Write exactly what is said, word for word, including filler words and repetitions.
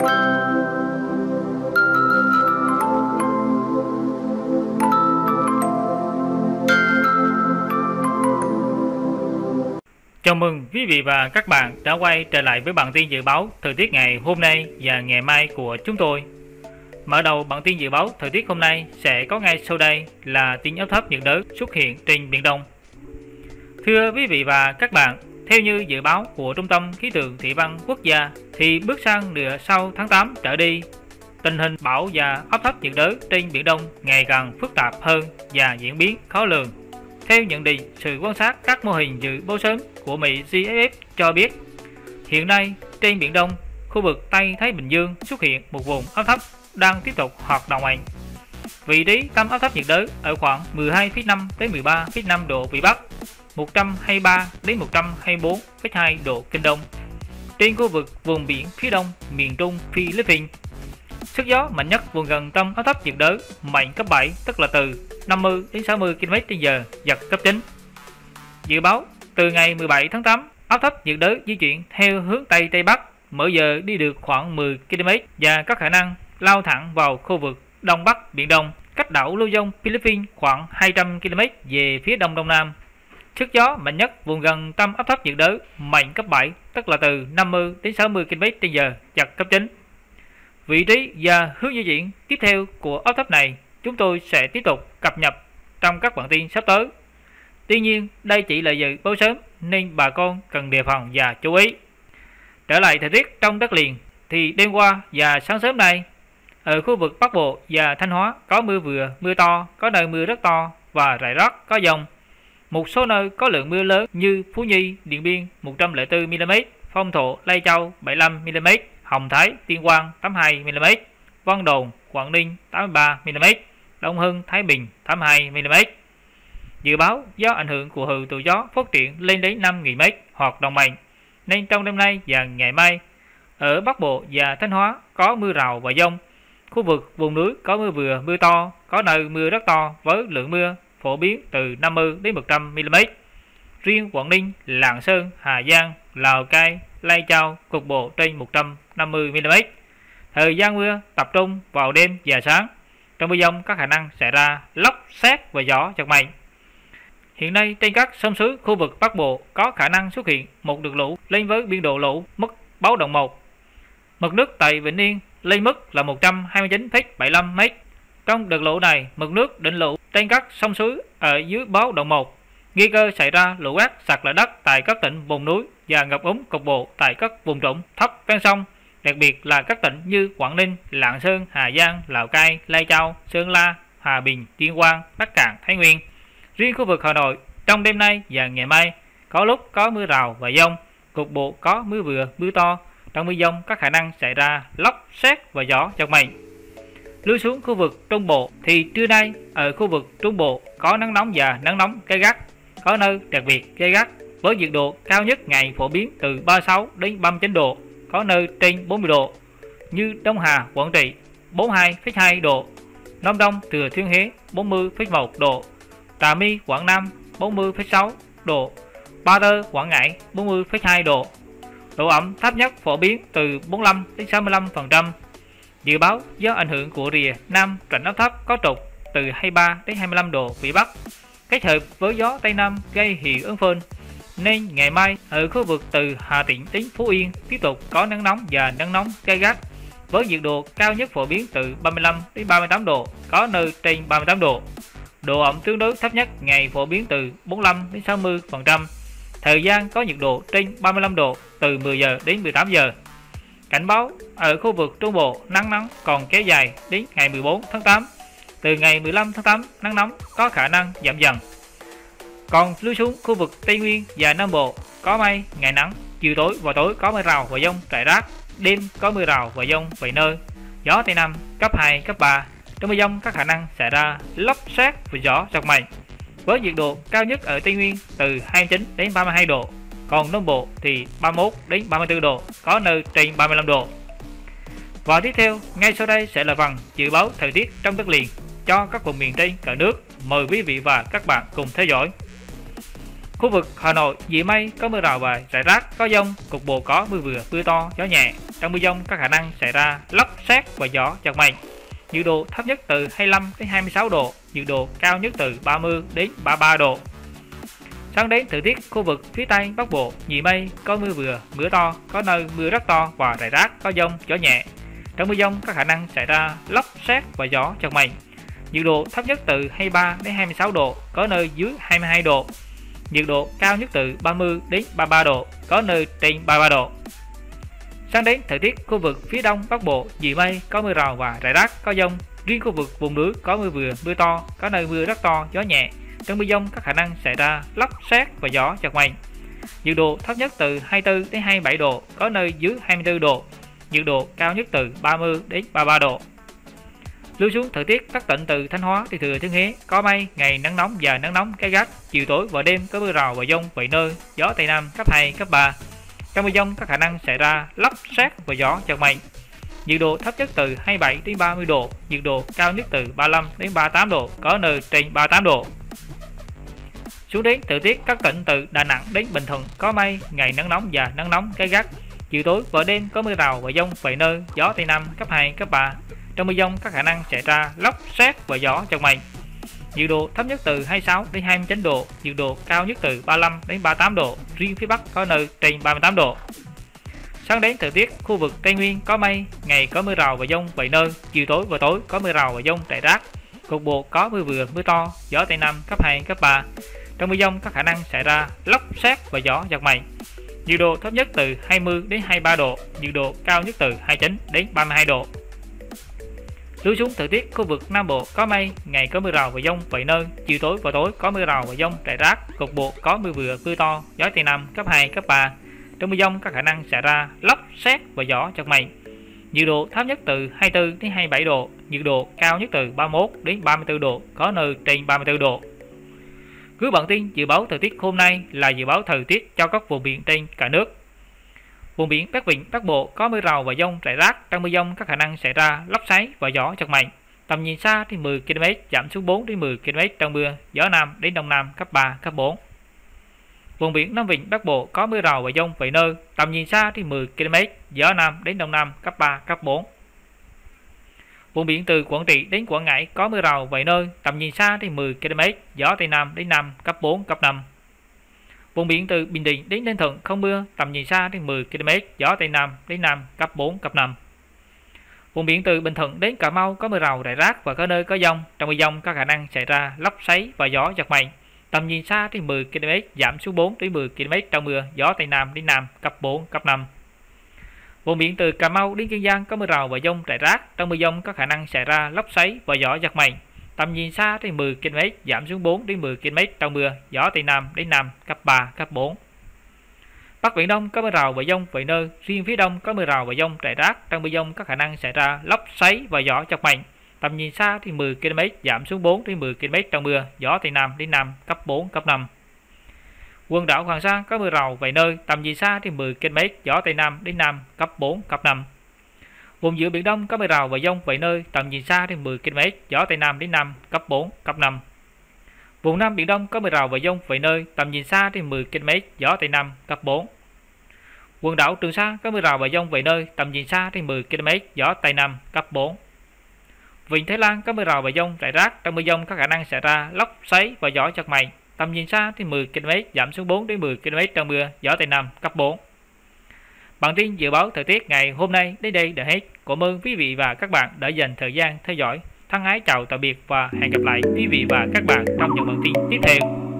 Chào mừng quý vị và các bạn đã quay trở lại với bản tin dự báo thời tiết ngày hôm nay và ngày mai của chúng tôi. Mở đầu bản tin dự báo thời tiết hôm nay sẽ có ngay sau đây là tin áp thấp nhiệt đới xuất hiện trên Biển Đông. Thưa quý vị và các bạn, theo như dự báo của Trung tâm Khí tượng Thủy văn Quốc gia thì bước sang nửa sau tháng tám trở đi, tình hình bão và áp thấp nhiệt đới trên Biển Đông ngày càng phức tạp hơn và diễn biến khó lường. Theo nhận định sự quan sát các mô hình dự báo sớm của Mỹ giê ép ép cho biết, hiện nay trên Biển Đông, khu vực Tây Thái Bình Dương xuất hiện một vùng áp thấp đang tiếp tục hoạt động mạnh. Vị trí tâm áp thấp nhiệt đới ở khoảng mười hai phẩy năm đến mười ba phẩy năm độ Vĩ Bắc, một trăm hai mươi ba đến một trăm hai mươi tư phẩy hai độ Kinh Đông, trên khu vực vùng biển phía đông miền Trung Philippines. Sức gió mạnh nhất vùng gần tâm áp thấp nhiệt đới mạnh cấp bảy, tức là từ năm mươi đến sáu mươi ki lô mét trên giờ, giật cấp chín. Dự báo từ ngày mười bảy tháng tám, áp thấp nhiệt đới di chuyển theo hướng Tây Tây Bắc, mỗi giờ đi được khoảng mười ki lô mét và có khả năng lao thẳng vào khu vực Đông Bắc Biển Đông, cách đảo Luzon, Philippines khoảng hai trăm ki lô mét về phía đông đông nam. Sức gió mạnh nhất vùng gần tâm áp thấp nhiệt đới mạnh cấp bảy, tức là từ năm mươi đến sáu mươi ki lô mét trên giờ, giật cấp chín. Vị trí và hướng di chuyển tiếp theo của áp thấp này chúng tôi sẽ tiếp tục cập nhật trong các bản tin sắp tới. Tuy nhiên, đây chỉ là dự báo sớm nên bà con cần đề phòng và chú ý. Trở lại thời tiết trong đất liền thì đêm qua và sáng sớm nay, ở khu vực Bắc Bộ và Thanh Hóa có mưa vừa, mưa to, có nơi mưa rất to và rải rác có dông. Một số nơi có lượng mưa lớn như Phú Nhi, Điện Biên một trăm lẻ bốn mi li mét, Phong Thổ, Lai Châu bảy mươi lăm mi li mét, Hồng Thái, Tuyên Quang tám mươi hai mi li mét, Vân Đồn, Quảng Ninh tám mươi ba mi li mét, Đông Hưng, Thái Bình tám mươi hai mi li mét. Dự báo do ảnh hưởng của hữu tụ gió phát triển lên đến năm nghìn mét hoạt động mạnh, nên trong đêm nay và ngày mai, ở Bắc Bộ và Thanh Hóa có mưa rào và dông. Khu vực vùng núi có mưa vừa, mưa to, có nơi mưa rất to với lượng mưa phổ biến từ năm mươi đến một trăm mi li mét. Riêng Quảng Ninh, Lạng Sơn, Hà Giang, Lào Cai, Lai Châu cục bộ trên một trăm năm mươi mi li mét. Thời gian mưa tập trung vào đêm và sáng. Trong mưa dông có khả năng xảy ra lốc, sét và gió giật mạnh. Hiện nay trên các sông suối khu vực Bắc Bộ có khả năng xuất hiện một đợt lũ lên với biên độ lũ mức báo động một. Mực nước tại Vĩnh Yên lên mức là một trăm hai mươi chín phẩy bảy mươi lăm mét. Trong đợt lũ này, mực nước đỉnh lũ trên các sông suối ở dưới báo động một. Nguy cơ xảy ra lũ quét, sạt lở đất tại các tỉnh vùng núi và ngập úng cục bộ tại các vùng trũng thấp ven sông, đặc biệt là các tỉnh như Quảng Ninh, Lạng Sơn, Hà Giang, Lào Cai, Lai Châu, Sơn La, Hòa Bình, Tuyên Quang, Bắc Kạn, Thái Nguyên. Riêng khu vực Hà Nội, trong đêm nay và ngày mai có lúc có mưa rào và dông, cục bộ có mưa vừa, mưa to. Trong mưa dông có khả năng xảy ra lốc, sét và gió giật mạnh. Lui xuống khu vực Trung Bộ thì trưa nay ở khu vực Trung Bộ có nắng nóng và nắng nóng gay gắt, có nơi đặc biệt gay gắt với nhiệt độ cao nhất ngày phổ biến từ ba mươi sáu đến ba mươi chín độ, có nơi trên bốn mươi độ, như Đông Hà, Quảng Trị bốn mươi hai phẩy hai độ, Nam Đông, Thừa Thiên Huế bốn mươi phẩy một độ, Trà My, Quảng Nam bốn mươi phẩy sáu độ, Ba Tơ, Quảng Ngãi bốn mươi phẩy hai độ. Độ ẩm thấp nhất phổ biến từ bốn mươi lăm đến sáu mươi lăm phần trăm. Dự báo do ảnh hưởng của rìa Nam rãnh áp thấp có trục từ hai mươi ba đến hai mươi lăm độ Vĩ Bắc, kết hợp với gió Tây Nam gây hiệu ứng phơn, nên ngày mai ở khu vực từ Hà Tĩnh đến Phú Yên tiếp tục có nắng nóng và nắng nóng gay gắt với nhiệt độ cao nhất phổ biến từ ba mươi lăm đến ba mươi tám độ, có nơi trên ba mươi tám độ. Độ ẩm tương đối thấp nhất ngày phổ biến từ bốn mươi lăm đến sáu mươi phần trăm. Thời gian có nhiệt độ trên ba mươi lăm độ từ mười giờ đến mười tám giờ. Cảnh báo ở khu vực Trung Bộ nắng nóng còn kéo dài đến ngày mười bốn tháng tám. Từ ngày mười lăm tháng tám, nắng nóng có khả năng giảm dần. Còn lui xuống khu vực Tây Nguyên và Nam Bộ có mây, ngày nắng, chiều tối và tối có mưa rào và dông rải rác, đêm có mưa rào và dông vài nơi, gió Tây Nam cấp hai, cấp ba. Trong mưa dông có khả năng xảy ra lốc, sét và gió giật mạnh. Với nhiệt độ cao nhất ở Tây Nguyên từ hai mươi chín đến ba mươi hai độ, còn Nam Bộ thì ba mươi mốt đến ba mươi tư độ, có nơi trên ba mươi lăm độ. Và tiếp theo, ngay sau đây sẽ là phần dự báo thời tiết trong đất liền cho các vùng miền trên cả nước. Mời quý vị và các bạn cùng theo dõi. Khu vực Hà Nội nhiều mây, có mưa rào và rải rác, có dông, cục bộ có mưa vừa, mưa to, gió nhẹ. Trong mưa dông có khả năng xảy ra lốc sét và gió giật mạnh. Nhiệt độ thấp nhất từ hai mươi lăm đến hai mươi sáu độ, nhiệt độ cao nhất từ ba mươi đến ba mươi ba độ. Sáng đến thời tiết khu vực phía Tây Bắc Bộ nhiều mây, có mưa vừa, mưa to, có nơi mưa rất to và rải rác, có dông, gió nhẹ. Trong mưa dông có khả năng xảy ra lốc sét và gió giật mạnh. Nhiệt độ thấp nhất từ hai mươi ba đến hai mươi sáu độ, có nơi dưới hai mươi hai độ. Nhiệt độ cao nhất từ ba mươi đến ba mươi ba độ, có nơi trên ba mươi ba độ. Sáng đến thời tiết khu vực phía Đông Bắc Bộ nhiều mây, có mưa rào và rải rác, có dông. Riêng khu vực vùng núi có mưa vừa, mưa to, có nơi mưa rất to, gió nhẹ. Trong mưa dông có khả năng xảy ra lốc sét và gió giật mạnh. Nhiệt độ thấp nhất từ hai mươi tư đến hai mươi bảy độ, có nơi dưới hai mươi tư độ. Nhiệt độ cao nhất từ ba mươi đến ba mươi ba độ. Lưu xuống thời tiết các tỉnh từ Thanh Hóa đến Thừa Thiên Huế có mây, ngày nắng nóng và nắng nóng gay gắt, chiều tối và đêm có mưa rào và dông vài nơi, gió tây nam cấp hai, cấp ba. Trong mưa dông có khả năng xảy ra lốc sét và gió giật mạnh. Nhiệt độ thấp nhất từ hai mươi bảy đến ba mươi độ, nhiệt độ cao nhất từ ba mươi lăm đến ba mươi tám độ, có nơi trên ba mươi tám độ. Xuống đến thời tiết các tỉnh từ Đà Nẵng đến Bình Thuận có mây, ngày nắng nóng và nắng nóng gay gắt, chiều tối và đêm có mưa rào và dông vài nơi, gió tây nam cấp hai, cấp ba. Trong mưa dông có khả năng xảy ra lốc sét và gió giật mạnh. Nhiệt độ thấp nhất từ hai mươi sáu đến hai mươi chín độ, nhiệt độ cao nhất từ ba mươi lăm đến ba mươi tám độ, riêng phía Bắc có nơi trên ba mươi tám độ. Sáng đến thời tiết khu vực Tây Nguyên có mây, ngày có mưa rào và dông vài nơi, chiều tối và tối có mưa rào và dông rải rác, cục bộ có mưa vừa, mưa to, gió tây nam cấp hai, cấp ba. Trong mưa dông có khả năng xảy ra lốc sét và gió giật mạnh. Nhiệt độ thấp nhất từ hai mươi đến hai mươi ba độ, nhiệt độ cao nhất từ hai mươi chín đến ba mươi hai độ. Lưu xuống thời tiết khu vực Nam Bộ có mây, ngày có mưa rào và dông vài nơi, chiều tối và tối có mưa rào và dông rải rác, cục bộ có mưa vừa, mưa to, gió tây nam cấp hai, cấp ba. Trong mưa dông có khả năng xảy ra lốc sét và gió giật mạnh. Nhiệt độ thấp nhất từ hai mươi tư đến hai mươi bảy độ, nhiệt độ cao nhất từ ba mươi mốt đến ba mươi tư độ, có nơi trên ba mươi tư độ. Cuối bản tin dự báo thời tiết hôm nay là dự báo thời tiết cho các vùng biển trên cả nước. Vùng biển các vịnh Bắc Bộ có mưa rào và dông rải rác, trong mưa dông có khả năng xảy ra lốc xoáy và gió giật mạnh. Tầm nhìn xa thì mười ki lô mét, giảm xuống bốn đến mười ki lô mét trong mưa, gió nam đến đông nam cấp ba, cấp bốn. Vùng biển Nam Vịnh Bắc Bộ có mưa rào và dông vài nơi, tầm nhìn xa thì mười ki lô mét, gió nam đến đông nam cấp ba, cấp bốn. Vùng biển từ Quảng Trị đến Quảng Ngãi có mưa rào vài nơi, tầm nhìn xa thì mười ki lô mét, gió tây nam đến nam cấp bốn, cấp năm. Vùng biển từ Bình Định đến Ninh Thuận không mưa, tầm nhìn xa đến mười ki lô mét, gió tây nam đến nam cấp bốn, cấp năm. Vùng biển từ Bình Thuận đến Cà Mau có mưa rào rải rác và có nơi có dông, trong mưa dông có khả năng xảy ra lốc xoáy và gió giật mạnh. Tầm nhìn xa đến mười ki lô mét, giảm xuống bốn đến mười ki lô mét trong mưa, gió tây nam đến nam cấp bốn, cấp năm. Vùng biển từ Cà Mau đến Kiên Giang có mưa rào và dông rải rác, trong mưa dông có khả năng xảy ra lốc xoáy và gió giật mạnh. Tầm nhìn xa đến mười ki lô mét, giảm xuống bốn đến mười ki lô mét trong mưa, gió tây nam đến nam cấp ba, cấp bốn. Bắc Biển Đông có mưa rào và dông vài nơi, riêng phía đông có mưa rào và dông rải rác, trong mưa dông có khả năng xảy ra lốc xoáy và gió giật mạnh. Tầm nhìn xa thì mười ki lô mét, giảm xuống bốn đến mười ki lô mét trong mưa, gió tây nam đến nam cấp bốn, cấp năm. Quần đảo Hoàng Sa có mưa rào vài nơi, tầm nhìn xa thì mười ki lô mét, gió tây nam đến nam cấp bốn, cấp năm. Vùng giữa Biển Đông có mưa rào và dông vài nơi, tầm nhìn xa thì mười ki lô mét, gió tây nam đến nam cấp bốn, cấp năm. Vùng Nam Biển Đông có mưa rào và dông vài nơi, tầm nhìn xa thì mười ki lô mét, gió tây nam cấp bốn. Quần đảo Trường Sa có mưa rào và dông vài nơi, tầm nhìn xa thì mười ki lô mét, gió tây nam cấp bốn. Vịnh Thái Lan có mưa rào và dông rải rác, trong mưa dông có khả năng xảy ra lốc xoáy và gió giật mạnh. Tầm nhìn xa thì mười ki lô mét, giảm xuống bốn đến mười ki lô mét trong mưa, gió tây nam cấp bốn. Bản tin dự báo thời tiết ngày hôm nay đến đây đã hết. Cảm ơn quý vị và các bạn đã dành thời gian theo dõi. Thân ái chào tạm biệt và hẹn gặp lại quý vị và các bạn trong những bản tin tiếp theo.